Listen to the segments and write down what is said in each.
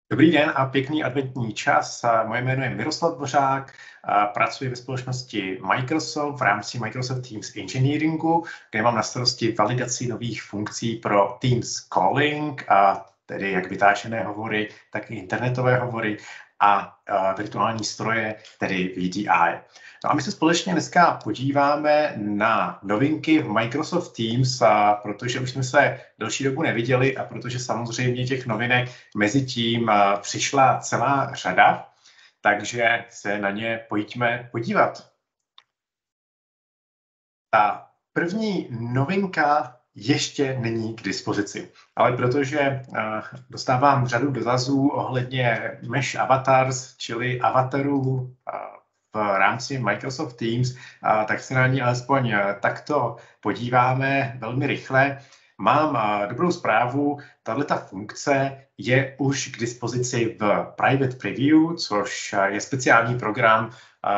Dobrý den a pěkný adventní čas. Moje jméno je Miroslav Dvořák, pracuji ve společnosti Microsoft v rámci Microsoft Teams Engineeringu, kde mám na starosti validaci nových funkcí pro Teams Calling, tedy jak vytáčené hovory, tak i internetové hovory a virtuální stroje, tedy VDI. No a my se společně dneska podíváme na novinky v Microsoft Teams, protože už jsme se delší dobu neviděli a protože samozřejmě těch novinek mezi tím přišla celá řada, takže se na ně pojďme podívat. Ta první novinka ještě není k dispozici, ale protože dostávám řadu dotazů ohledně Mesh Avatars, čili avatarů v rámci Microsoft Teams, tak se na ní alespoň takto podíváme velmi rychle. Mám dobrou zprávu, tato funkce je už k dispozici v Private Preview, což je speciální program,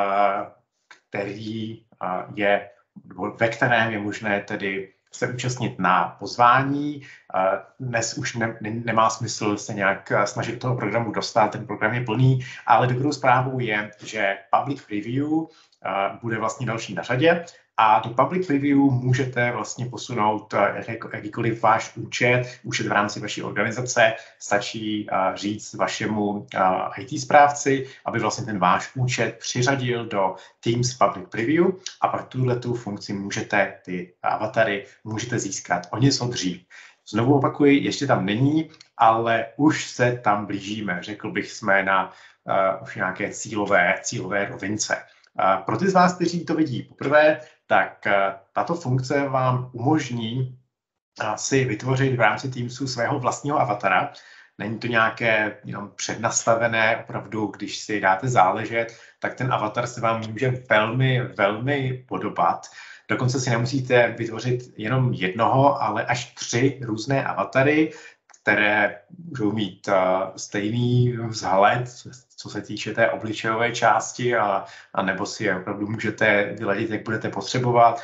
ve kterém je možné tedy se účastnit na pozvání. Dnes už nemá smysl se nějak snažit toho programu dostat, ten program je plný, ale dobrou zprávou je, že Public Preview bude vlastně další na řadě a do Public Preview můžete vlastně posunout jakýkoliv váš účet v rámci vaší organizace. Stačí říct vašemu IT správci, aby vlastně ten váš účet přiřadil do Teams Public Preview a pak tuhletu funkci můžete, ty avatary, můžete získat o něco dřív. Znovu opakuji, ještě tam není, ale už se tam blížíme. Řekl bych, jsme na už nějaké cílové rovince. Pro ty z vás, kteří to vidí poprvé, tak tato funkce vám umožní si vytvořit v rámci Teamsu svého vlastního avatara. Není to nějaké jenom přednastavené, opravdu, když si dáte záležet, tak ten avatar se vám může velmi, velmi podobat. Dokonce si nemusíte vytvořit jenom jednoho, ale až 3 různé avatary, které můžou mít stejný vzhled, co se týče té obličejové části, a nebo si je opravdu můžete vyladit, jak budete potřebovat.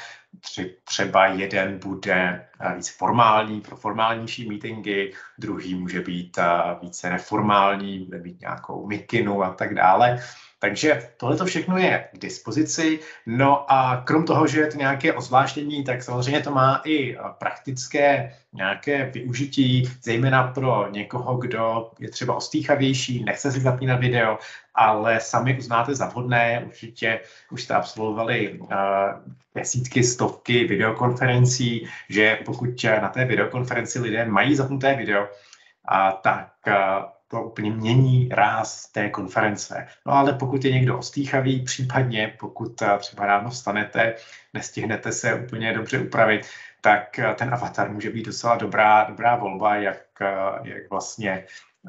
Třeba jeden bude více formální, pro formálnější meetingy, druhý může být více neformální, bude mít nějakou mikinu a tak dále. Takže tohle všechno je k dispozici. No a krom toho, že je to nějaké ozvláštění, tak samozřejmě to má i praktické nějaké využití, zejména pro někoho, kdo je třeba ostýchavější, nechce si zapínat video, ale sami uznáte za vhodné, určitě už jste absolvovali desítky, stovky videokonferencí, že pokud na té videokonferenci lidé mají zapnuté video, tak to úplně mění ráz té konference. No ale pokud je někdo ostýchavý, případně pokud třeba ráno vstanete, nestihnete se úplně dobře upravit, tak ten avatar může být docela dobrá volba, jak vlastně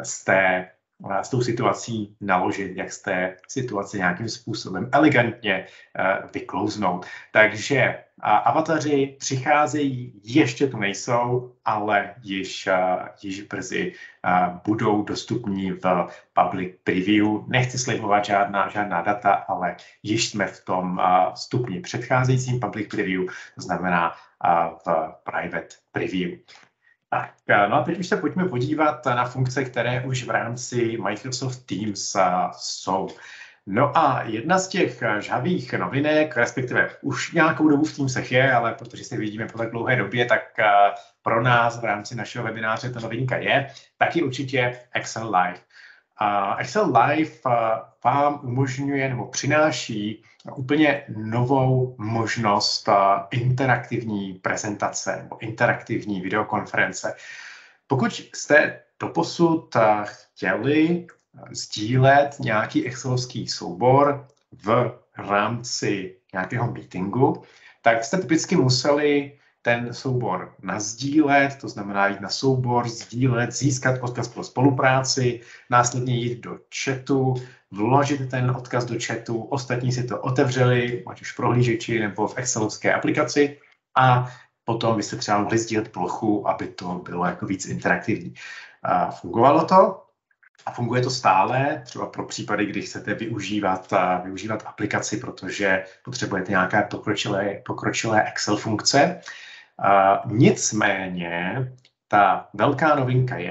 s tou situací naložit, jak z té situace nějakým způsobem elegantně vyklouznout. Takže avataři přicházejí, ještě tu nejsou, ale již brzy budou dostupní v Public Preview. Nechci slibovat žádná data, ale již jsme v tom stupni předcházejícím Public Preview, to znamená v Private Preview. Tak, no a teď už se pojďme podívat na funkce, které už v rámci Microsoft Teams jsou. No a jedna z těch žhavých novinek, respektive už nějakou dobu v Teamsech je, ale protože se vidíme po tak dlouhé době, tak pro nás v rámci našeho webináře ta novinka je, taky určitě Excel Live. Excel Live vám umožňuje nebo přináší úplně novou možnost interaktivní prezentace nebo interaktivní videokonference. Pokud jste doposud chtěli sdílet nějaký excelovský soubor v rámci nějakého meetingu, tak jste typicky museli ten soubor nasdílet, to znamená jít na soubor, sdílet, získat odkaz pro spolupráci, následně jít do chatu, vložit ten odkaz do chatu, ostatní si to otevřeli, ať už v prohlížeči nebo v excelovské aplikaci a potom byste třeba mohli sdílet plochu, aby to bylo jako víc interaktivní. Fungovalo to a funguje to stále, třeba pro případy, kdy chcete využívat aplikaci, protože potřebujete nějaké pokročilé Excel funkce. Nicméně ta velká novinka je,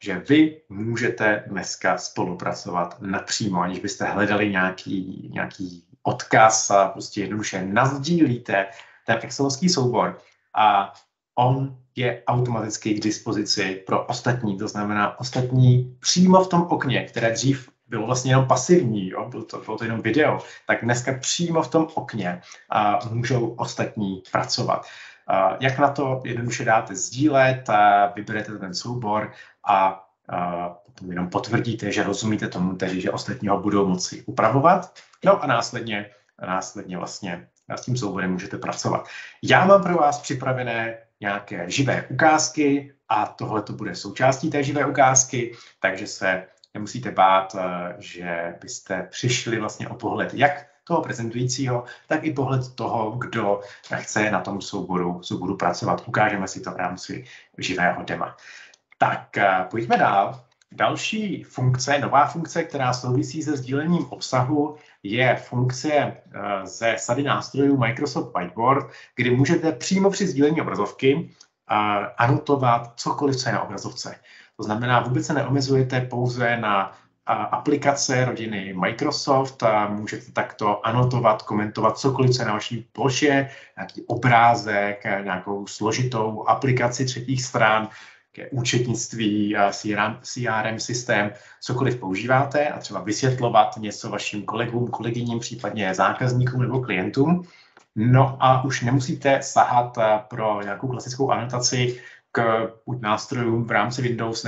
že vy můžete dneska spolupracovat napřímo, aniž byste hledali nějaký odkaz a prostě jednoduše nasdílíte ten excelovský soubor a on je automaticky k dispozici pro ostatní, to znamená ostatní přímo v tom okně, které dřív bylo vlastně jenom pasivní, jo? Bylo to jenom video, tak dneska přímo v tom okně můžou ostatní pracovat. Jak na to jednoduše dáte sdílet, vyberete ten soubor a potom jenom potvrdíte, že rozumíte tomu, tedy, že ostatní ho budou moci upravovat. No a následně vlastně s tím souborem můžete pracovat. Já mám pro vás připravené nějaké živé ukázky a tohle to bude součástí té živé ukázky, takže se nemusíte bát, že byste přišli vlastně o pohled jak toho prezentujícího, tak i pohled toho, kdo chce na tom souboru pracovat. Ukážeme si to v rámci živého dema. Tak pojďme dál. Další funkce, nová funkce, která souvisí se sdílením obsahu, je funkce ze sady nástrojů Microsoft Whiteboard, kdy můžete přímo při sdílení obrazovky anotovat cokoliv, co je na obrazovce. To znamená, vůbec se neomezujete pouze na aplikace rodiny Microsoft, můžete takto anotovat, komentovat cokoliv, co je na vaší ploše, nějaký obrázek, nějakou složitou aplikaci třetích stran, účetnictví, CRM systém, cokoliv používáte a třeba vysvětlovat něco vašim kolegům, kolegyním, případně zákazníkům nebo klientům. No a už nemusíte sahat pro nějakou klasickou anotaci k buď nástrojům v rámci Windows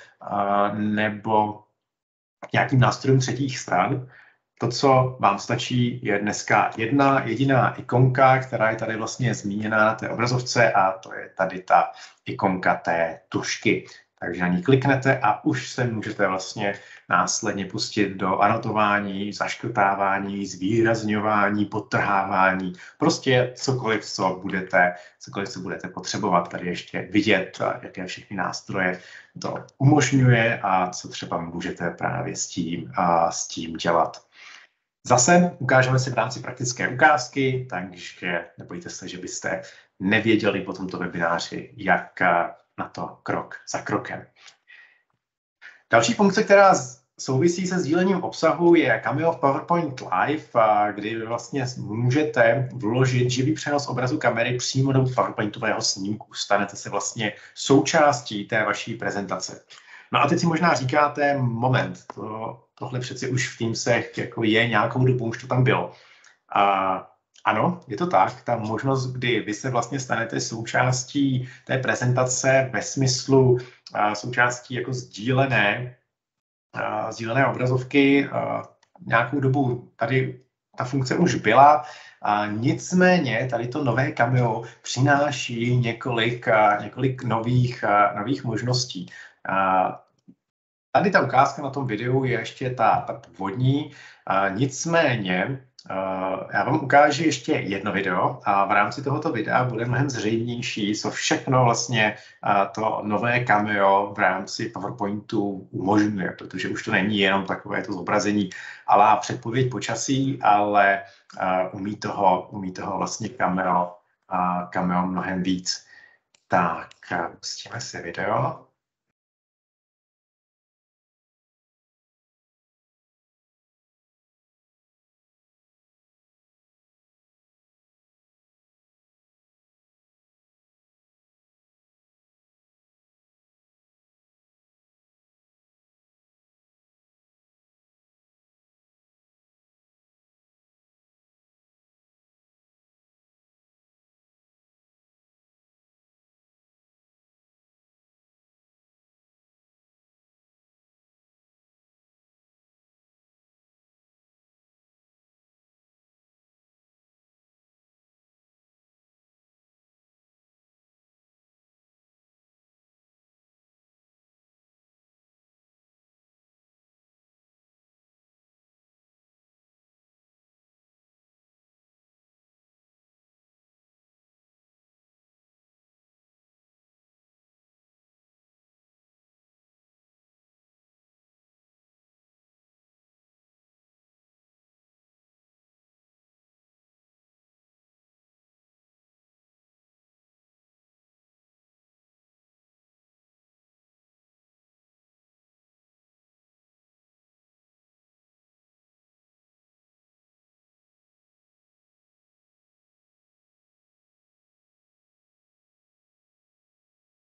nebo nějakým nástrojům třetích stran. To, co vám stačí, je dneska jedna jediná ikonka, která je tady vlastně zmíněná na té obrazovce a to je tady ta ikonka té tužky. Takže na ní kliknete a už se můžete vlastně následně pustit do anotování, zaškrtávání, zvýrazňování, podtrhávání, prostě cokoliv, co budete potřebovat. Tady ještě vidět, jaké všechny nástroje to umožňuje a co třeba můžete právě s tím dělat. Zase ukážeme si v rámci praktické ukázky, takže nebojte se, že byste nevěděli po tomto webináři, jak na to krok za krokem. Další funkce, která souvisí se sdílením obsahu, je Cameo v PowerPoint Live, kdy vlastně můžete vložit živý přenos obrazu kamery přímo do PowerPointového snímku. Stanete se vlastně součástí té vaší prezentace. No a teď si možná říkáte, moment, tohle přeci už v Teamsech jako je nějakou dobu, už to tam bylo. Ano, je to tak, ta možnost, kdy vy se vlastně stanete součástí té prezentace ve smyslu součástí jako sdílené obrazovky. Nějakou dobu tady ta funkce už byla, nicméně tady to nové Cameo přináší několik nových možností. Tady ta ukázka na tom videu je ještě ta původní, nicméně já vám ukážu ještě jedno video a v rámci tohoto videa bude mnohem zřejmější, co všechno vlastně to nové Cameo v rámci PowerPointu umožňuje, protože už to není jenom takové to zobrazení a předpověď počasí, ale umí toho vlastně Cameo mnohem víc. Tak, pustíme si video.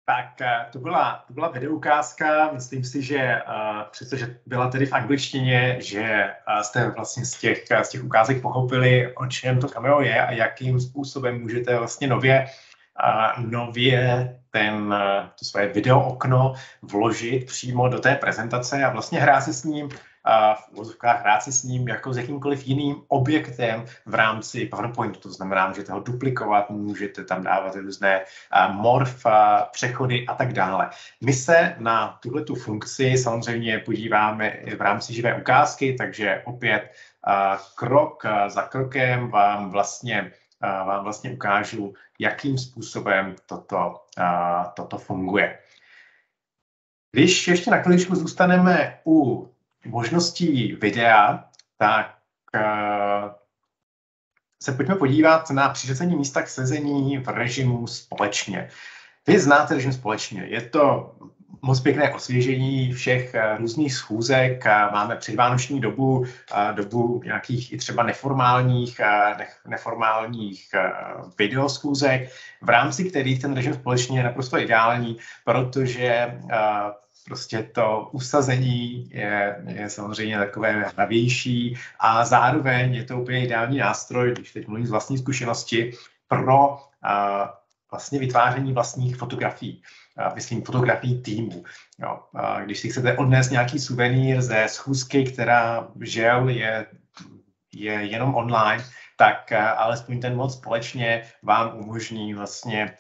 Tak to byla videoukázka, myslím si, že přestože byla tedy v angličtině, že jste vlastně z těch ukázek pochopili, o čem to Cameo je a jakým způsobem můžete vlastně nově to své video okno vložit přímo do té prezentace a vlastně hrát se s ním jako s jakýmkoliv jiným objektem v rámci PowerPointu. To znamená, můžete ho duplikovat, můžete tam dávat různé morf, přechody a tak dále. My se na tuhletu funkci samozřejmě podíváme v rámci živé ukázky, takže opět krok za krokem vám vlastně ukážu, jakým způsobem toto funguje. Když ještě na chviličku zůstaneme u možností videa, tak se pojďme podívat na přiřazení místa k sezení v režimu společně. Vy znáte režim společně. Je to moc pěkné osvěžení všech různých schůzek. Máme předvánoční dobu nějakých i třeba neformálních videoschůzek, v rámci kterých ten režim společně je naprosto ideální, protože prostě to usazení je samozřejmě takové hravější a zároveň je to úplně ideální nástroj, když teď mluvím z vlastní zkušenosti, pro vlastně vytváření vlastních fotografií. Myslím fotografií týmu. Jo. Když si chcete odnést nějaký suvenýr ze schůzky, která žel je jenom online, tak alespoň ten mod společně vám umožní vlastně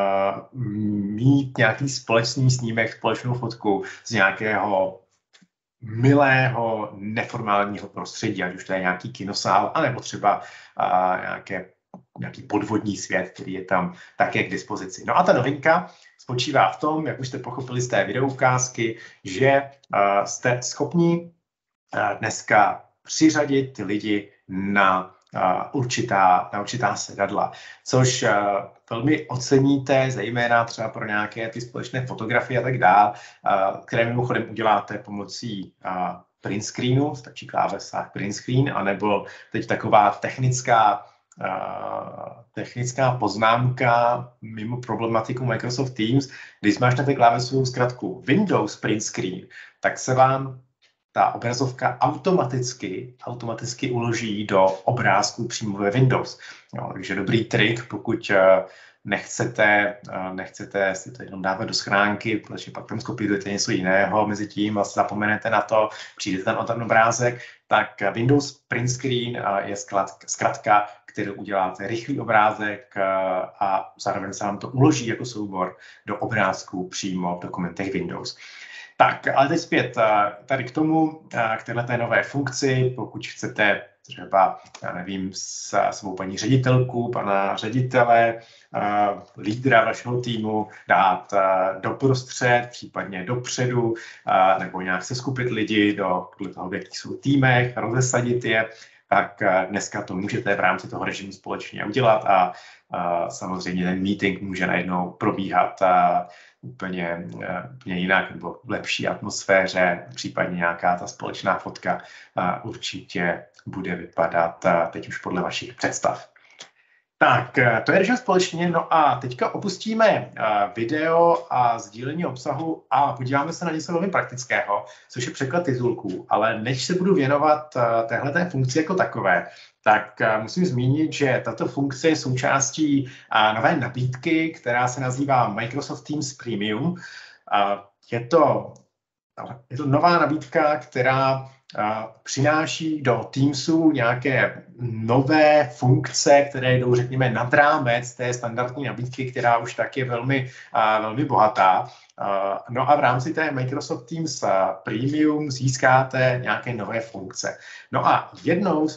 mít nějaký společný snímek, společnou fotku z nějakého milého, neformálního prostředí, ať už to je nějaký kinosál, anebo třeba nějaký podvodní svět, který je tam také k dispozici. No a ta novinka spočívá v tom, jak už jste pochopili z té videoukázky, že jste schopni dneska přiřadit ty lidi na určitá sedadla, což velmi oceníte, zejména třeba pro nějaké ty společné fotografie a tak dále, které mimochodem uděláte pomocí print screenu, stačí klávesa print screen, anebo teď taková technická poznámka mimo problematiku Microsoft Teams. Když zmáčknete klávesovou zkratku Windows print screen, tak se vám ta obrazovka automaticky uloží do obrázku přímo ve Windows. Jo, takže dobrý trik, pokud nechcete si to jenom dávat do schránky, protože pak tam skopírujete něco jiného, mezi tím a zapomenete na to, přijdete tam o ten obrázek, tak Windows Print Screen je zkratka, kterou uděláte rychlý obrázek a zároveň se vám to uloží jako soubor do obrázků přímo v dokumentech Windows. Tak, ale teď zpět tady k tomu, k této nové funkci, pokud chcete třeba, já nevím, svou paní ředitelku, pana ředitele, lídra vašeho týmu dát doprostřed, případně dopředu, nebo nějak se skupit lidi podle toho, v jakých jsou týmech, rozesadit je, tak dneska to můžete v rámci toho režimu společně udělat a samozřejmě ten meeting může najednou probíhat úplně jinak nebo v lepší atmosféře, případně nějaká ta společná fotka určitě bude vypadat teď už podle vašich představ. Tak, to je režim společně, no a teďka opustíme video a sdílení obsahu a podíváme se na něco velmi praktického, což je překlad titulků, ale než se budu věnovat téhleté funkci jako takové, tak musím zmínit, že tato funkce je součástí nové nabídky, která se nazývá Microsoft Teams Premium. Je to nová nabídka, která přináší do Teamsu nějaké nové funkce, které jdou, řekněme, nad rámec té standardní nabídky, která už tak je velmi bohatá. No a v rámci té Microsoft Teams Premium získáte nějaké nové funkce. No a jednou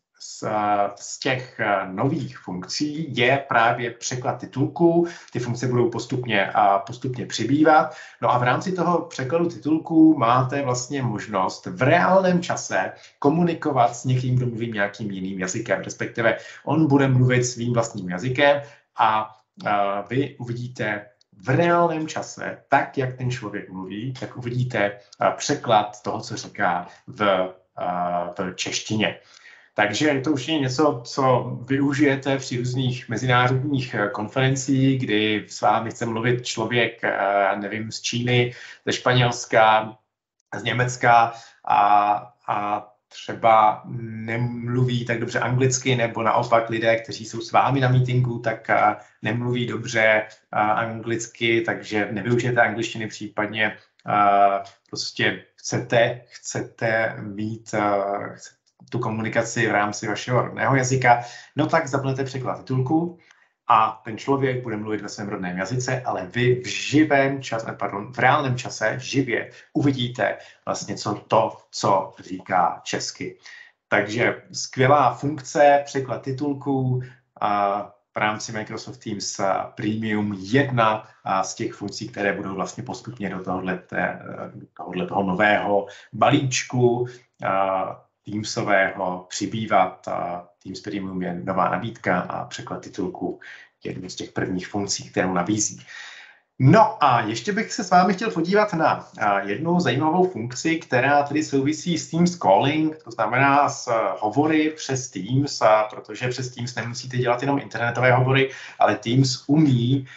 z těch nových funkcí je právě překlad titulků. Ty funkce budou postupně přibývat. No a v rámci toho překladu titulků máte vlastně možnost v reálném čase komunikovat s někým, kdo mluví nějakým jiným jazykem, respektive on bude mluvit svým vlastním jazykem a vy uvidíte v reálném čase, tak jak ten člověk mluví, tak uvidíte překlad toho, co říká v češtině. Takže je to určitě něco, co využijete při různých mezinárodních konferencích, kdy s vámi chce mluvit člověk, nevím, z Číny, ze Španělska, z Německa a třeba nemluví tak dobře anglicky, nebo naopak lidé, kteří jsou s vámi na meetingu, tak nemluví dobře anglicky, takže nevyužijete angličtiny, případně prostě chcete mít tu komunikaci v rámci vašeho rodného jazyka, no tak zapnete překlad titulku a ten člověk bude mluvit ve svém rodném jazyce, ale vy v reálném čase živě uvidíte vlastně co říká česky. Takže skvělá funkce, překlad titulků v rámci Microsoft Teams Premium, jedna z těch funkcí, které budou vlastně postupně do tohoto nového balíčku Teamsového přibývat. Teams Premium je nová nabídka a překlad titulku je jednou z těch prvních funkcí, kterou nabízí. No a ještě bych se s vámi chtěl podívat na jednu zajímavou funkci, která tedy souvisí s Teams Calling, to znamená s hovory přes Teams, protože přes Teams nemusíte dělat jenom internetové hovory, ale Teams umí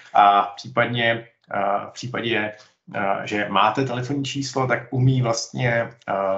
v případě, že máte telefonní číslo, tak umí vlastně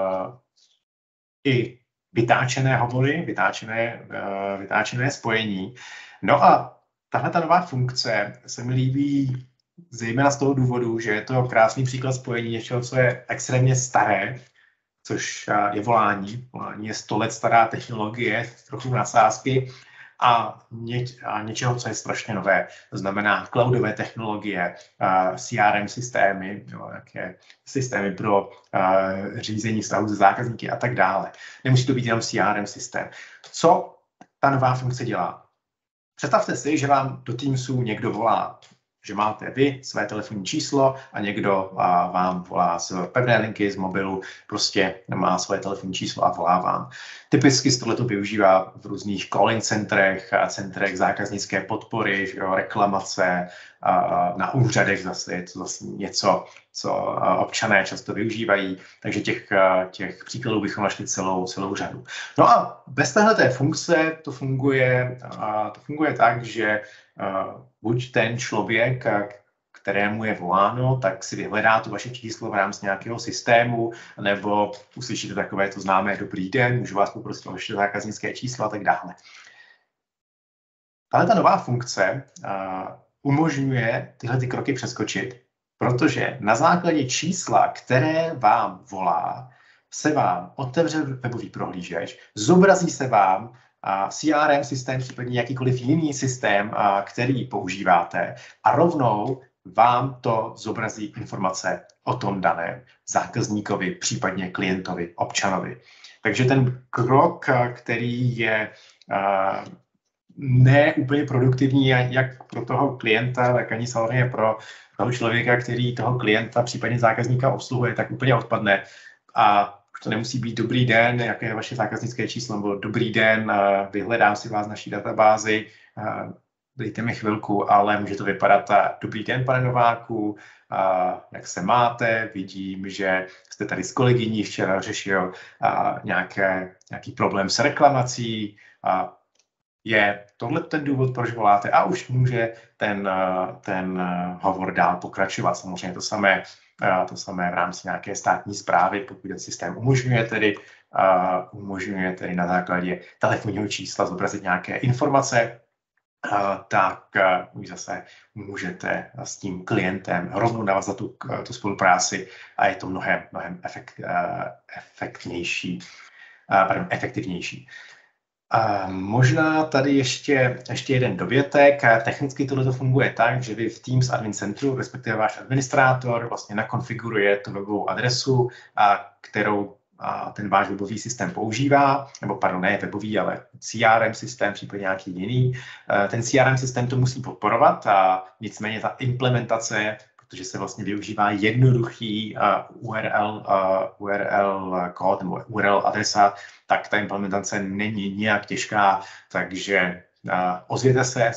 i vytáčené hovory, vytáčené spojení. No a tahle ta nová funkce se mi líbí zejména z toho důvodu, že je to krásný příklad spojení něčeho, co je extrémně staré, což je volání. Volání je 100 let stará technologie, trochu nadsázky, a něčeho, co je strašně nové. To znamená cloudové technologie, CRM systémy, nějaké systémy pro řízení vztahu se zákazníky a tak dále. Nemusí to být jenom CRM systém. Co ta nová funkce dělá? Představte si, že vám do Teamsu někdo volá, že máte vy své telefonní číslo a někdo vám volá z pevné linky, z mobilu, prostě má své telefonní číslo a volá vám. Typicky se tohleto využívá v různých calling centrech zákaznické podpory, reklamace, na úřadech zase je to zase něco, co občané často využívají, takže těch příkladů bychom našli celou řadu. No a bez téhleté funkce to funguje tak, že buď ten člověk, kterému je voláno, tak si vyhledá to vaše číslo v rámci nějakého systému, nebo uslyšíte takové to známé dobrý den, můžu vás poprosit o vaše zákaznické číslo a tak dále. Ale ta nová funkce umožňuje tyhle ty kroky přeskočit, protože na základě čísla, které vám volá, se vám otevře webový prohlížeč, zobrazí se vám CRM systém, případně jakýkoliv jiný systém, který používáte, a rovnou vám to zobrazí informace o tom daném zákazníkovi, případně klientovi, občanovi. Takže ten krok, který je ne úplně produktivní jak pro toho klienta, tak ani samozřejmě pro toho člověka, který toho klienta, případně zákazníka obsluhuje, tak úplně odpadne. A už to nemusí být dobrý den, jaké je vaše zákaznické číslo, nebo dobrý den, vyhledám si vás v naší databázi, dejte mi chvilku, ale může to vypadat dobrý den, pane Nováku, jak se máte, vidím, že jste tady s kolegyní včera řešil nějaký problém s reklamací, je tohle ten důvod, proč voláte, a už může ten hovor dál pokračovat. Samozřejmě to samé v rámci nějaké státní správy, pokud ten systém umožňuje tedy na základě telefonního čísla zobrazit nějaké informace, tak už zase můžete s tím klientem rovnou navázat tu spolupráci a je to mnohem efektivnější. Možná tady ještě jeden dovětek. Technicky tohle funguje tak, že vy v Teams Admin Centru, respektive váš administrátor, vlastně nakonfiguruje tu webovou adresu, kterou ten váš webový systém používá, nebo pardon, ne webový, ale CRM systém, případně nějaký jiný. Ten CRM systém to musí podporovat, nicméně ta implementace, protože se vlastně využívá jednoduchý URL kód nebo URL adresa, tak ta implementace není nějak těžká, takže ozvěte se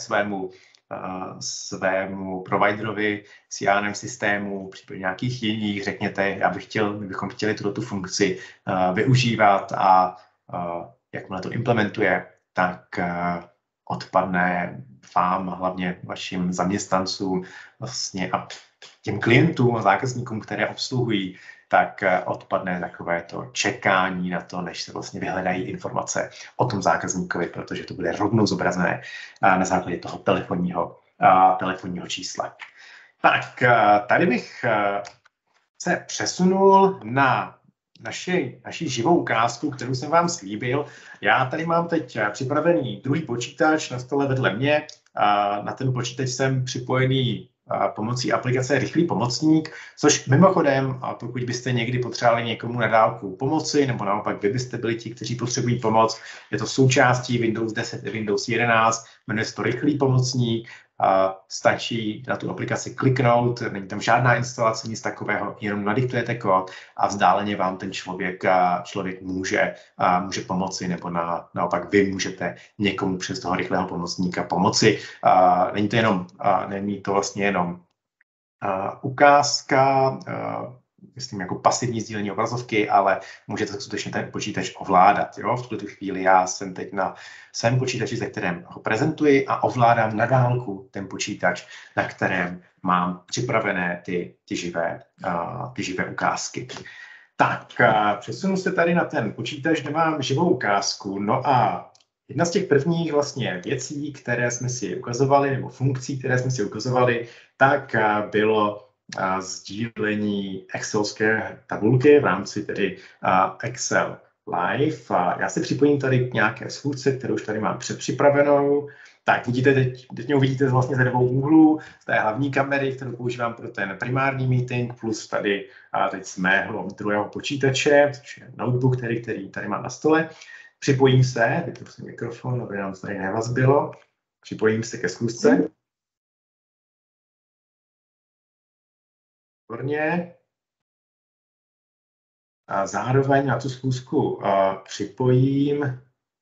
svému providerovi CRM systému, případně nějakých jiných, řekněte, my bychom chtěli tuto funkci využívat a jakmile to implementuje, tak odpadne vám, hlavně vašim zaměstnancům vlastně a těm klientům a zákazníkům, které obsluhují, tak odpadne takové to čekání na to, než se vlastně vyhledají informace o tom zákazníkovi, protože to bude rovnou zobrazené na základě toho telefonního čísla. Tak tady bych se přesunul na naši živou ukázku, kterou jsem vám slíbil. Já tady mám teď připravený druhý počítač na stole vedle mě. Na ten počítač jsem připojený pomocí aplikace Rychlý pomocník, což mimochodem, pokud byste někdy potřebovali někomu na dálku pomoci, nebo naopak vy byste byli ti, kteří potřebují pomoc, je to součástí Windows 10 a Windows 11, jmenuje se to Rychlý pomocník, stačí na tu aplikaci kliknout, není tam žádná instalace, nic takového, jenom nadiktujete kód a vzdáleně vám ten člověk může pomoci, nebo naopak vy můžete někomu přes toho rychlého pomocníka pomoci. Není to vlastně jenom ukázka, myslím jako pasivní sdílení obrazovky, ale můžete skutečně ten počítač ovládat. Jo? V tuto chvíli já jsem teď na svém počítači, ze kterém ho prezentuji a ovládám na dálku ten počítač, na kterém mám připravené ty živé ukázky. Tak, přesunu se tady na ten počítač, kde mám živou ukázku. No a jedna z těch prvních vlastně věcí, které jsme si ukazovali, nebo funkcí, které jsme si ukazovali, tak bylo sdílení excelské tabulky v rámci tedy Excel Live. Já se připojím tady k nějaké schůzce, kterou už tady mám předpřipravenou. Tak vidíte, teď mě uvidíte vlastně ze dvou úhlů, z té hlavní kamery, kterou používám pro ten primární meeting, plus tady teď z mého druhého počítače, což je notebook, který tady mám na stole. Připojím se, vypnu mikrofon, aby nám tady nevazbilo. Připojím se ke schůzce. Výborně. A zároveň na tu schůzku připojím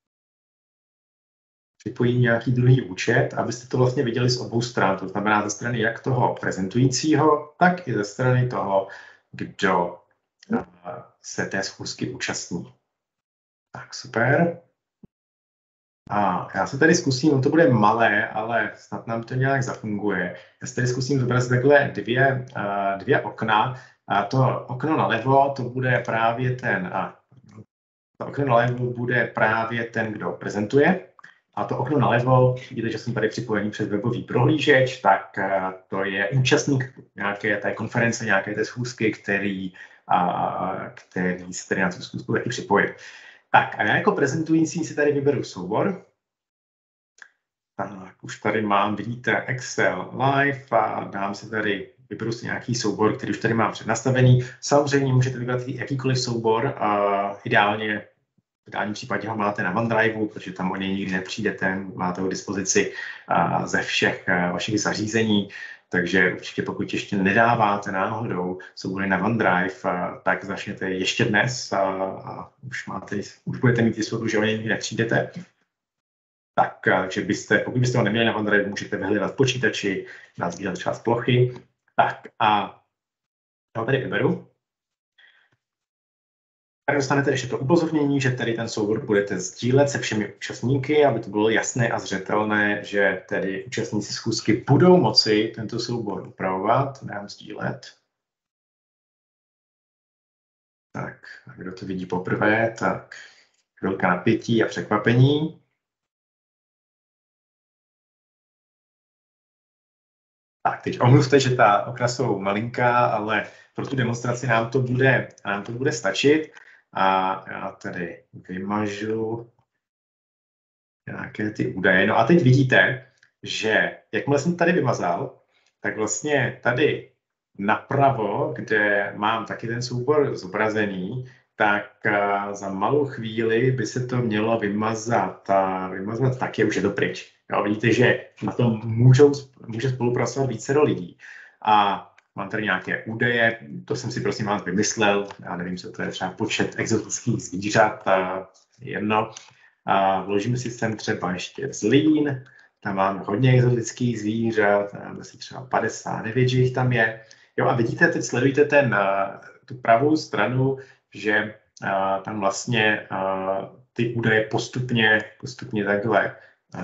nějaký druhý účet, abyste to vlastně viděli z obou stran. To znamená ze strany jak toho prezentujícího, tak i ze strany toho, kdo se té schůzky účastní. Tak, super. A já se tady zkusím, to bude malé, ale snad nám to nějak zafunguje. Já se tady zkusím zobrazit takhle dvě okna. A to okno nalevo, to bude právě ten, kdo prezentuje. A to okno nalevo, vidíte, že jsem tady připojený přes webový prohlížeč, tak to je účastník nějaké té konference, nějaké té schůzky, který se tady na tu schůzku taky připojil. Tak a já jako prezentující si tady vyberu soubor. Tak už tady mám, vidíte, Excel Live a vyberu si nějaký soubor, který už tady mám přednastavený. Samozřejmě můžete vybrat jakýkoliv soubor, ideálně v ideálním případě ho máte na OneDriveu, protože tam o něj nikdy nepřijdete, máte ho k dispozici ze všech vašich zařízení. Takže určitě pokud ještě nedáváte náhodou soubory na OneDrive, tak začněte ještě dnes a už budete mít jistotu, že o něj nikdy nepřijdete. Takže pokud byste ho neměli na OneDrive, můžete vyhledat v počítači, nasdílet část plochy. Tak a já ho tady vyberu. Tady dostanete ještě to upozornění, že tady ten soubor budete sdílet se všemi účastníky, aby to bylo jasné a zřetelné, že tedy účastníci schůzky budou moci tento soubor upravovat. Dám sdílet. Tak, a kdo to vidí poprvé, tak chvilka napětí a překvapení. Tak, teď omluvte, že ta okna jsou malinká, ale pro tu demonstraci nám to bude stačit. A já tady vymažu nějaké ty údaje. No a teď vidíte, že jakmile jsem tady vymazal, tak vlastně tady napravo, kde mám taky ten soubor zobrazený, tak za malou chvíli by se to mělo vymazat taky, už je to pryč. Jo, vidíte, že na tom může spolupracovat vícero lidí. A mám tady nějaké údaje, to jsem si prosím vás vymyslel, já nevím, co to je, třeba počet exotických zvířat, jedno. Vložíme si sem třeba ještě zlín, tam mám hodně exotických zvířat, dáme si třeba 59, že jich tam je. Jo, a vidíte, teď sledujte tu pravou stranu, že tam vlastně ty údaje postupně takhle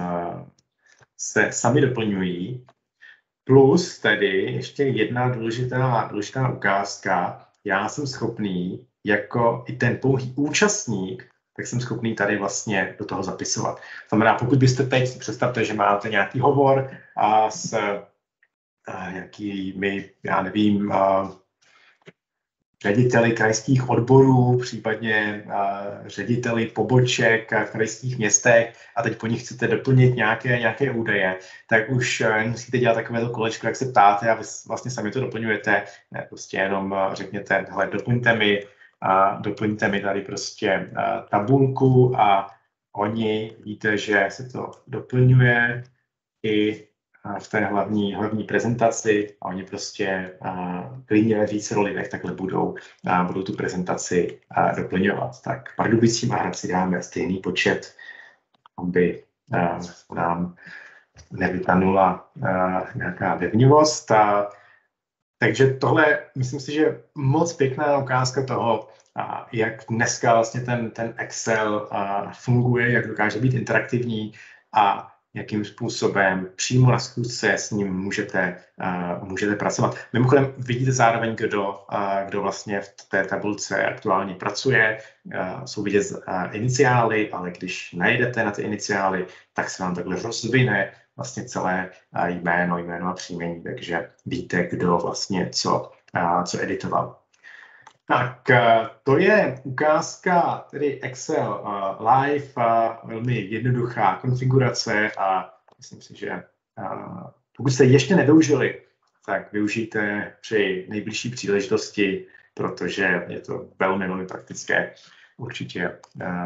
se sami doplňují. Plus tedy ještě jedna důležitá ukázka. Já jsem schopný, jako i ten pouhý účastník, tak jsem schopný tady vlastně do toho zapisovat. Znamená, pokud byste teď si představte, že máte nějaký hovor s nějakými, já nevím, řediteli krajských odborů, případně řediteli poboček v krajských městech a teď po nich chcete doplnit nějaké údaje, tak už musíte dělat takovéto kolečko, jak se ptáte a vy vlastně sami to doplňujete. Ne, prostě jenom řekněte, hele, doplňte mi tady prostě tabulku a oni víte, že se to doplňuje i v té hlavní prezentaci a oni prostě klidně ve více lidech takhle budou tu prezentaci doplňovat. Tak Pardubicím a Hradci dáme stejný počet, aby nám nevytanula nějaká nevnivost. Takže tohle, myslím si, že moc pěkná ukázka toho, jak dneska vlastně ten Excel funguje, jak dokáže být interaktivní a jakým způsobem přímo na schůzce s ním můžete pracovat. Mimochodem vidíte zároveň, kdo vlastně v té tabulce aktuálně pracuje. Jsou vidět iniciály, ale když najdete na ty iniciály, tak se vám takhle rozvine vlastně celé jméno a příjmení, takže víte, kdo vlastně co editoval. Tak, to je ukázka tedy Excel Live, velmi jednoduchá konfigurace a myslím si, že pokud jste ještě nevyužili, tak využijte při nejbližší příležitosti, protože je to velmi praktické. Určitě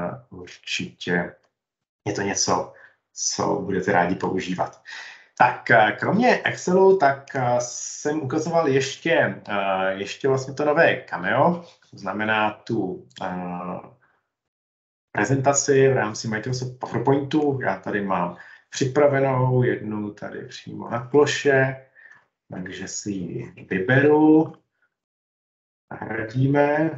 je to něco, co budete rádi používat. Tak kromě Excelu, tak jsem ukazoval ještě vlastně to nové Cameo, to znamená tu prezentaci v rámci Microsoft PowerPointu. Já tady mám připravenou jednu tady přímo na ploše, takže si ji vyberu, nahradíme.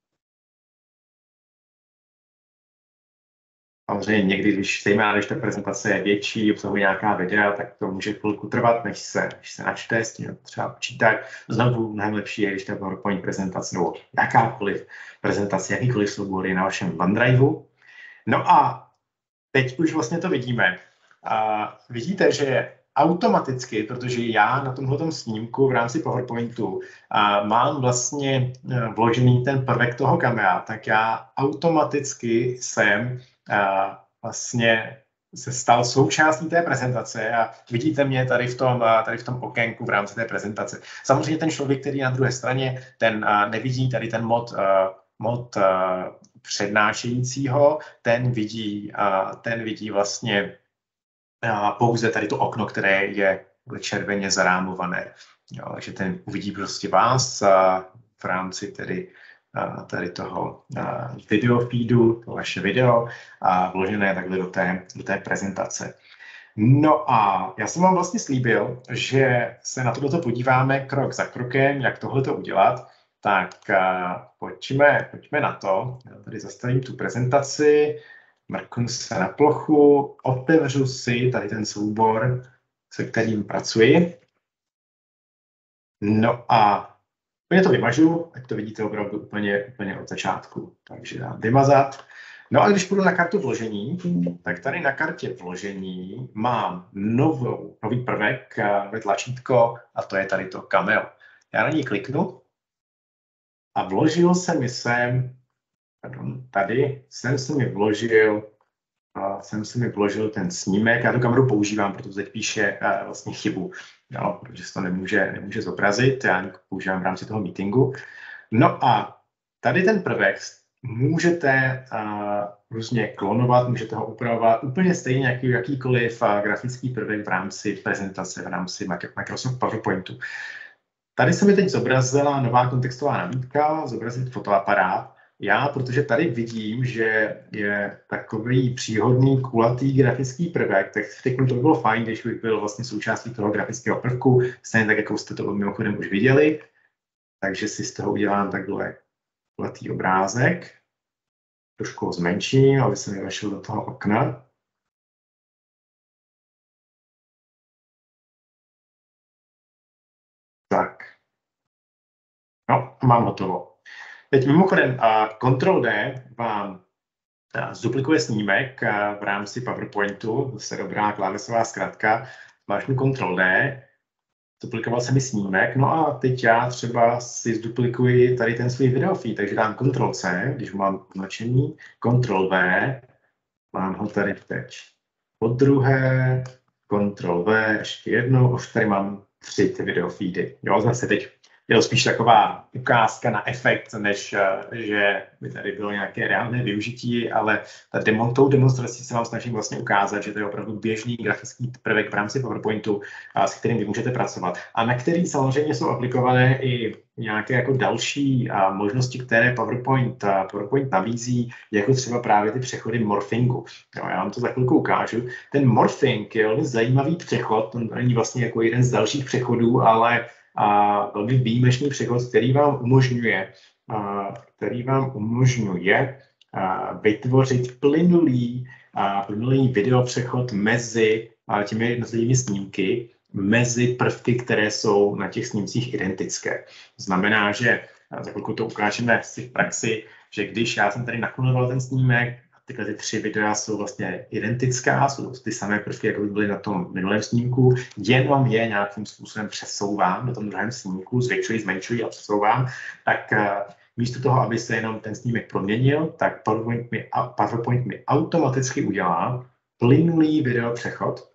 Samozřejmě někdy, když ta prezentace je větší, obsahuje nějaká videa, tak to může chvilku trvat, než se načte, s tím třeba počítat. Znovu mnohem lepší je, když ta PowerPoint prezentace nebo jakákoliv prezentace, jakýkoliv soubor je na vašem OneDriveu. No a teď už vlastně to vidíme. Vidíte, že automaticky, protože já na tomhletom snímku v rámci PowerPointu mám vlastně vložený ten prvek toho Camea, tak já automaticky jsem vlastně se stal součástí té prezentace a vidíte mě tady v tom okénku v rámci té prezentace. Samozřejmě ten člověk, který je na druhé straně, ten nevidí tady ten mod přednášejícího, ten vidí vlastně pouze tady to okno, které je červeně zarámované. Jo, takže ten uvidí prostě vás v rámci tady toho video feedu, to vaše video, vložené takhle do té prezentace. No a já jsem vám vlastně slíbil, že se na tohleto podíváme krok za krokem, jak tohleto udělat. Tak pojďme na to. Já tady zastavím tu prezentaci, mrknu se na plochu, otevřu si tady ten soubor, se kterým pracuji. No a úplně to vymažu, ať to vidíte opravdu úplně od začátku. Takže dám vymazat. No a když půjdu na kartu vložení, tak tady na kartě vložení mám nový prvek, nové tlačítko a to je tady to Cameo. Já na ní kliknu a vložil se mi sem, tady jsem se mi vložil ten snímek. Já tu kameru používám, protože teď píše vlastně chybu, jo, protože se to nemůže zobrazit. Já ji používám v rámci toho meetingu. No a tady ten prvek můžete různě klonovat, můžete ho upravovat úplně stejně jako jakýkoliv grafický prvek v rámci prezentace, v rámci Microsoft PowerPointu. Tady se mi teď zobrazila nová kontextová nabídka, zobrazit fotoaparát. Já, protože tady vidím, že je takový příhodný, kulatý grafický prvek, tak teď to by bylo fajn, když bych byl vlastně součástí toho grafického prvku, stejně tak, jako jste to mimochodem už viděli. Takže si z toho udělám takhle kulatý obrázek. trošku ho zmenším, aby se mi vešel do toho okna. Tak. No, mám hotovo. Teď mimochodem Ctrl+D vám zduplikuje snímek v rámci PowerPointu, zase dobrá klávesová zkratka, zmáčknu Ctrl+D, duplikoval se mi snímek, no a teď já třeba si zduplikuji tady ten svůj videofeed, takže dám Ctrl+C, když mám označení, Ctrl+V, mám ho tady teď podruhé, Ctrl+V, ještě jednou, už tady mám 3 ty videofeedy. Jo, zase teď je to spíš taková ukázka na efekt, než že by tady bylo nějaké reálné využití, ale tou demonstrací se vám snažím vlastně ukázat, že to je opravdu běžný grafický prvek v rámci PowerPointu, s kterým vy můžete pracovat. A na který samozřejmě jsou aplikované i nějaké jako další možnosti, které PowerPoint nabízí, jako třeba právě ty přechody morphingu. Jo, já vám to za chvilku ukážu. Ten morphing je velmi zajímavý přechod, to není vlastně jako jeden z dalších přechodů, ale velmi výjimečný přechod, který vám umožňuje vytvořit plynulý videopřechod mezi těmi jednotlivými snímky, mezi prvky, které jsou na těch snímcích identické. Znamená, že za chvilku to ukážeme si v praxi, že když já jsem tady naklonoval ten snímek, tyhle ty 3 videa jsou vlastně identická, jsou ty samé prvky, jako by byly na tom minulém snímku, jenom je nějakým způsobem přesouvám do tom druhém snímku, zvětšuji, zmenšuji a přesouvám, tak místo toho, aby se jenom ten snímek proměnil, tak PowerPoint mi automaticky udělá plynulý video přechod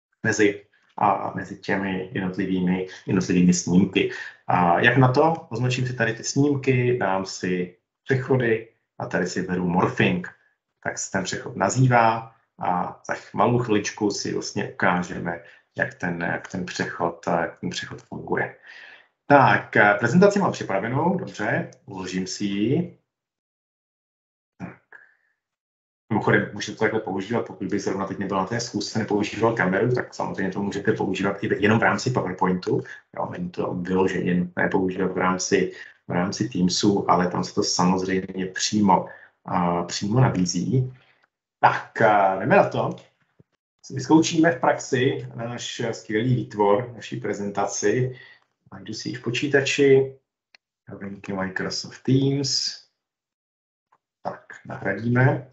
mezi těmi jednotlivými snímky. Jak na to? Označím si tady ty snímky, dám si přechody a tady si beru morphing. Tak se ten přechod nazývá a za malou chviličku si vlastně ukážeme, jak ten přechod funguje. Tak, prezentaci mám připravenou, dobře, uložím si ji. Tak. Mimochodem, můžete to takhle používat, pokud by zrovna teď nebyl na té schůzce, nepoužíval kameru, tak samozřejmě to můžete používat i jenom v rámci PowerPointu. Jo, není to vyloženě nutné používat v rámci Teamsu, ale tam se to samozřejmě přímo nabízí. Tak, jdeme na to. Vyzkoušíme v praxi náš skvělý výtvor, naší prezentaci. Najdu si ji v počítači. Novinky Microsoft Teams. Tak, nahradíme.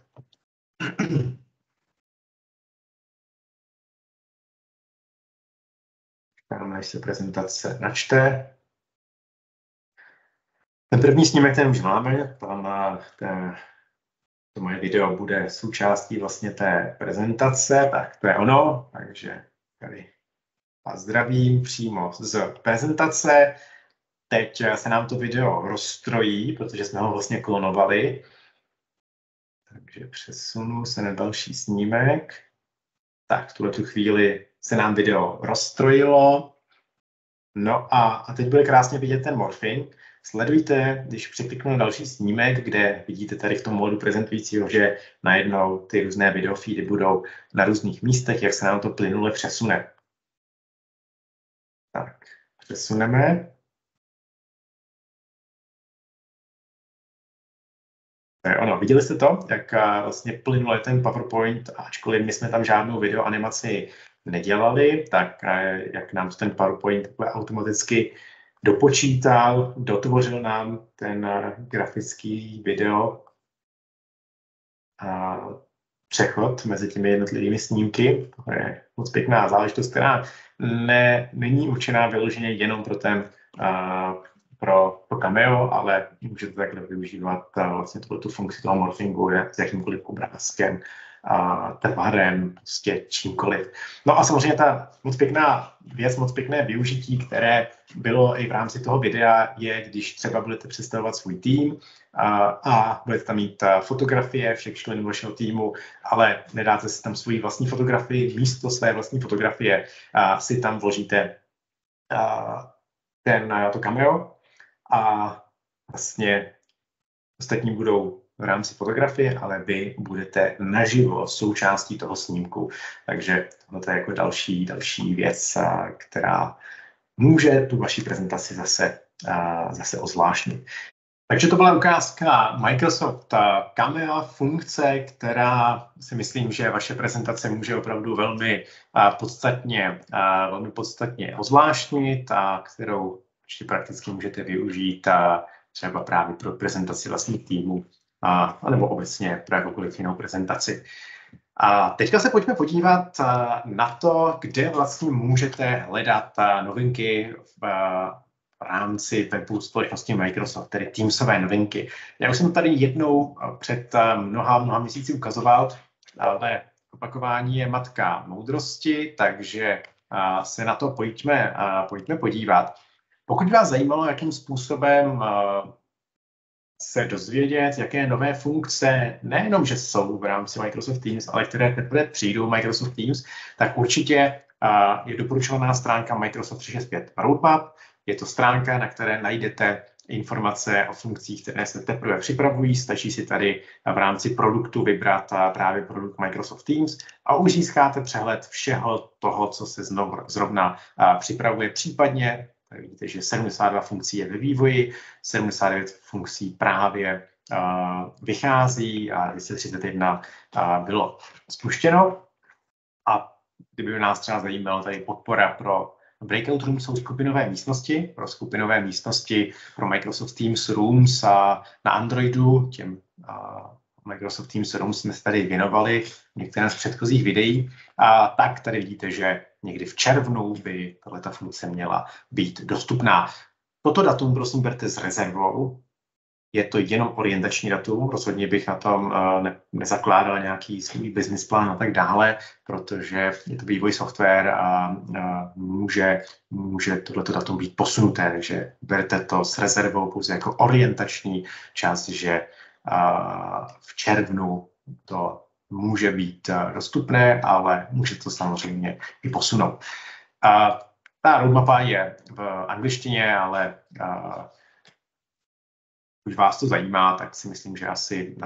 Čekáme, než se prezentace načte. Ten první snímek, ten už máme. To moje video bude součástí vlastně té prezentace, tak to je ono, takže tady vás zdravím přímo z prezentace. Teď se nám to video rozstrojí, protože jsme ho vlastně klonovali. Takže přesunu se na další snímek. Tak, v tuhletu chvíli se nám video rozstrojilo. No a teď bude krásně vidět ten morphing. Sledujte, když překliknu na další snímek, kde vidíte tady v tom módu prezentujícího, že najednou ty různé videofeedy budou na různých místech, jak se nám to plynule přesune. Tak, přesuneme. To je ono. Viděli jste to, jak vlastně plynule ten PowerPoint, ačkoliv my jsme tam žádnou videoanimaci nedělali, tak jak nám ten PowerPoint automaticky dopočítal, dotvořil nám ten grafický video přechod mezi těmi jednotlivými snímky. To je moc pěkná záležitost, která není určená vyloženě jenom pro Cameo, ale můžete takhle využívat vlastně tu funkci toho morphingu s jakýmkoliv obrázkem, tvarem, prostě čímkoliv. No a samozřejmě ta moc pěkná věc, moc pěkné využití, které bylo i v rámci toho videa, je, když třeba budete představovat svůj tým a budete tam mít fotografie všech členů vašeho týmu, ale nedáte si tam svoji vlastní fotografii, místo své vlastní fotografie si tam vložíte to Cameo a vlastně ostatní budou v rámci fotografie, ale vy budete naživo součástí toho snímku. Takže to je jako další věc, která může tu vaši prezentaci zase ozvláštnit. Takže to byla ukázka Microsoft Cameo funkce, která si myslím, že vaše prezentace může opravdu velmi podstatně ozvláštnit a kterou ještě prakticky můžete využít třeba právě pro prezentaci vlastních týmů nebo obecně pro jakoukoliv jinou prezentaci. A teďka se pojďme podívat na to, kde vlastně můžete hledat novinky v rámci webu společnosti Microsoft, tedy Teamsové novinky. Já už jsem tady jednou před mnoha měsíci ukazoval, ale opakování je matka moudrosti, takže se na to pojďme podívat. Pokud vás zajímalo, jakým způsobem se dozvědět, jaké nové funkce, nejenom, že jsou v rámci Microsoft Teams, ale které teprve přijdou Microsoft Teams, tak určitě je doporučovaná stránka Microsoft 365 Roadmap. Je to stránka, na které najdete informace o funkcích, které se teprve připravují. Stačí si tady v rámci produktu vybrat právě produkt Microsoft Teams a už získáte přehled všeho toho, co se zrovna připravuje. Případně vidíte, že 72 funkcí je ve vývoji, 79 funkcí právě vychází a 231 bylo spuštěno. A kdyby nás třeba zajímalo tady podpora pro Breakout Rooms, jsou skupinové místnosti, pro Microsoft Teams Rooms na Androidu, těm Microsoft Teams Rooms jsme se tady věnovali v některém z předchozích videí. A tak tady vidíte, že někdy v červnu by tato funkce měla být dostupná. Toto datum prosím berte s rezervou. Je to jenom orientační datum, rozhodně bych na tom nezakládal nějaký svůj business plán a tak dále, protože je to vývoj software a může tohleto datum být posunuté, takže berte to s rezervou pouze jako orientační čas, že v červnu to může být dostupné, ale může to samozřejmě i posunout. Ta roadmapa je v angličtině, ale když vás to zajímá, tak si myslím, že asi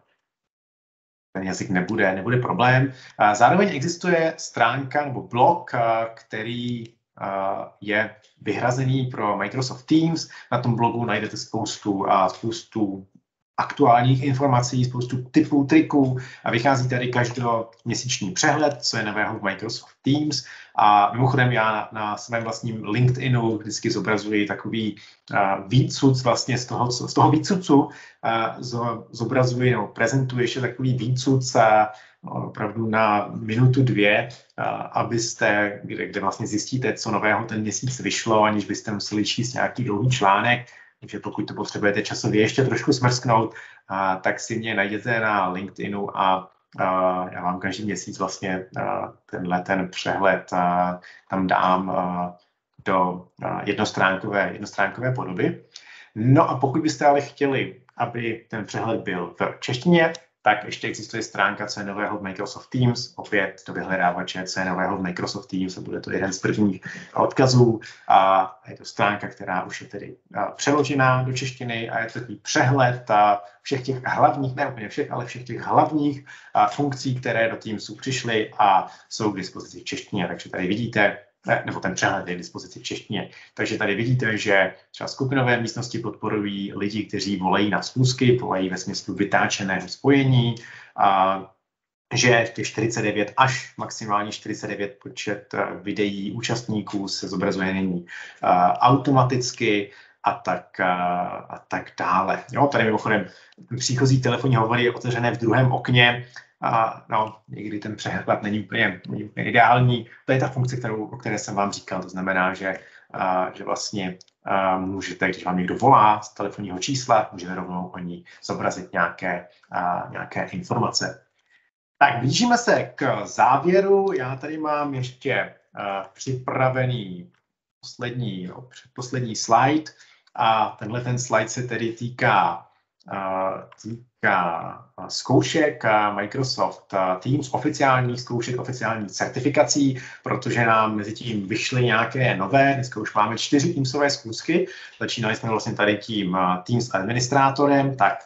ten jazyk nebude problém. Zároveň existuje stránka nebo blog, který je vyhrazený pro Microsoft Teams. Na tom blogu najdete spoustu aktuálních informací, spoustu tipů, triků a vychází tady každoměsíční přehled, co je nového v Microsoft Teams. A mimochodem já na svém vlastním LinkedInu vždycky zobrazuji takový výcuc vlastně z toho výcucu zobrazuji nebo prezentuji ještě takový výcuc opravdu na minutu, 2, abyste, kde vlastně zjistíte, co nového ten měsíc vyšlo, aniž byste museli číst nějaký dlouhý článek. Takže pokud to potřebujete časově ještě trošku smrsknout, tak si mě najděte na LinkedInu a já vám každý měsíc vlastně ten přehled tam dám do jednostránkové podoby. No a pokud byste ale chtěli, aby ten přehled byl v češtině, tak ještě existuje stránka, co je nového v Microsoft Teams, opět do vyhledávače, co je nového v Microsoft Teams, a bude to jeden z prvních odkazů. A je to stránka, která už je tedy přeložená do češtiny a je to takový přehled všech těch hlavních, ne úplně všech, ale všech těch hlavních funkcí, které do Teamsu přišly a jsou k dispozici v češtině. Takže tady vidíte, nebo ten přehled je k dispozici v češtině. Takže tady vidíte, že třeba skupinové místnosti podporují lidi, kteří volají na schůzky, volají ve smyslu vytáčeného spojení, že těch 49 až maximálně 49 počet videí účastníků se zobrazuje nyní automaticky a tak dále. Jo, tady mimochodem příchozí telefonní hovory je otevřené v druhém okně. No, někdy ten přehled není úplně ideální. To je ta funkce, o které jsem vám říkal. To znamená, že vlastně můžete, když vám někdo volá z telefonního čísla, můžete rovnou o ní zobrazit nějaké informace. Tak, blížíme se k závěru. Já tady mám ještě připravený předposlední slide. A ten slide se tedy týká zkoušek Microsoft Teams, oficiálních zkoušek, oficiálních certifikací, protože nám mezi tím vyšly nějaké nové. Dneska už máme 4 Teamsové schůzky. Začínali jsme vlastně tady tím Teams administrátorem, tak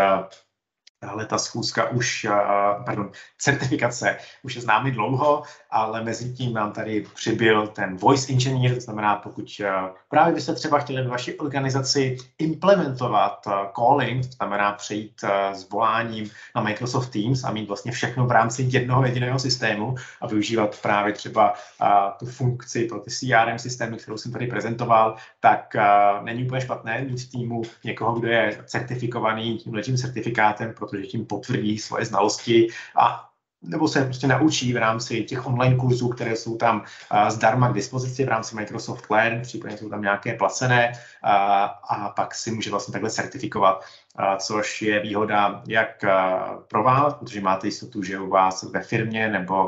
certifikace už je známý dlouho ale mezi tím nám tady přibyl ten voice engineer, to znamená, pokud právě byste třeba chtěli ve vaší organizaci implementovat calling, to znamená přejít s voláním na Microsoft Teams a mít vlastně všechno v rámci jednoho jediného systému a využívat právě třeba tu funkci pro ty CRM systémy, kterou jsem tady prezentoval, tak není úplně špatné mít v týmu někoho, kdo je certifikovaný tímhletím certifikátem, protože tím potvrdí svoje znalosti a nebo se prostě naučí v rámci těch online kurzů, které jsou tam zdarma k dispozici v rámci Microsoft Learn, případně jsou tam nějaké placené a pak si může vlastně takhle certifikovat, což je výhoda jak pro vás, protože máte jistotu, že u vás ve firmě nebo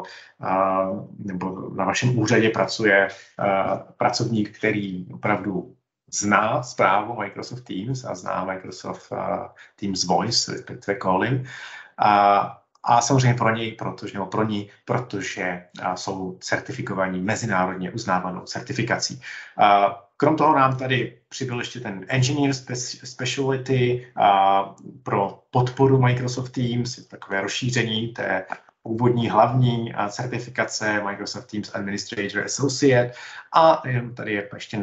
na vašem úřadě pracuje pracovník, který opravdu zná správu Microsoft Teams a zná Microsoft Teams Voice, respektive Calling. A samozřejmě pro ní, protože jsou certifikovaní mezinárodně uznávanou certifikací. Krom toho nám tady přibyl ještě ten Engineer Specialty pro podporu Microsoft Teams, takové rozšíření té původní hlavní certifikace Microsoft Teams Administrator Associate a tady je ještě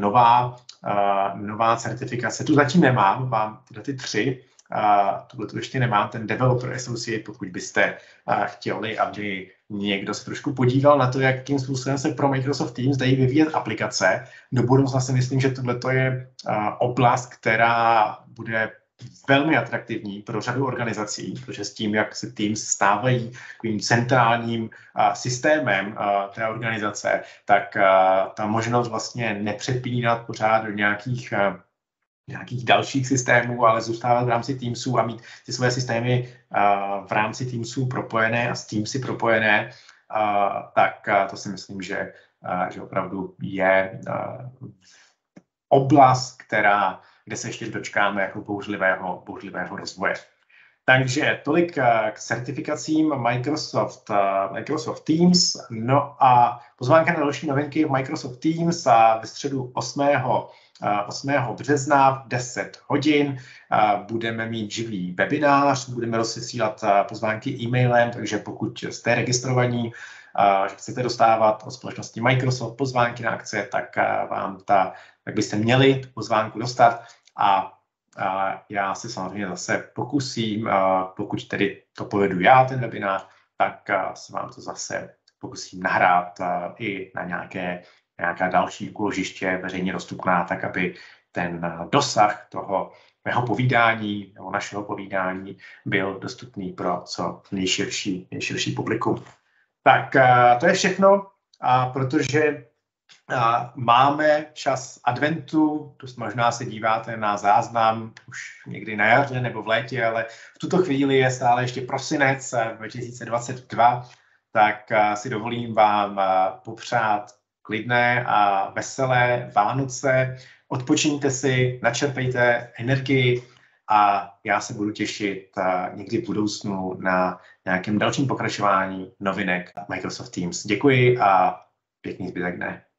nová certifikace. Tu zatím nemám, mám ty 3. Tohle tu ještě nemám, ten Developer Associate, pokud byste chtěli, aby někdo se trošku podíval na to, jakým způsobem se pro Microsoft Teams dají vyvíjet aplikace. Do budoucna si myslím, že tohle je oblast, která bude velmi atraktivní pro řadu organizací, protože s tím, jak se Teams stávají takovým centrálním systémem té organizace, tak ta možnost vlastně nepřepínat pořád do nějakých dalších systémů, ale zůstávat v rámci Teamsu a mít ty své systémy v rámci Teamsu propojené a s Teamsy propojené, tak to si myslím, že opravdu je oblast, kde se ještě dočkáme jako bouřlivého rozvoje. Takže tolik k certifikacím Microsoft Teams. No a pozvánka na další novinky v Microsoft Teams ve středu 8. března v 10 hodin budeme mít živý webinář, budeme rozesílat pozvánky e-mailem, takže pokud jste registrovaní, že chcete dostávat od společnosti Microsoft pozvánky na akce, tak tak byste měli tu pozvánku dostat a já se samozřejmě zase pokusím, pokud tedy to povedu já, ten webinář, tak se vám to zase pokusím nahrát i na nějaká další úložiště veřejně dostupná, tak aby ten dosah toho mého povídání nebo našeho povídání byl dostupný pro co nejširší publikum. Tak to je všechno, protože máme čas adventu, dost možná se díváte na záznam už někdy na jaře nebo v létě, ale v tuto chvíli je stále ještě prosinec 2022, tak si dovolím vám popřát klidné a veselé Vánoce. Odpočiňte si, načerpejte energii a já se budu těšit někdy v budoucnu na nějakém dalším pokračování novinek Microsoft Teams. Děkuji a pěkný zbytek dne.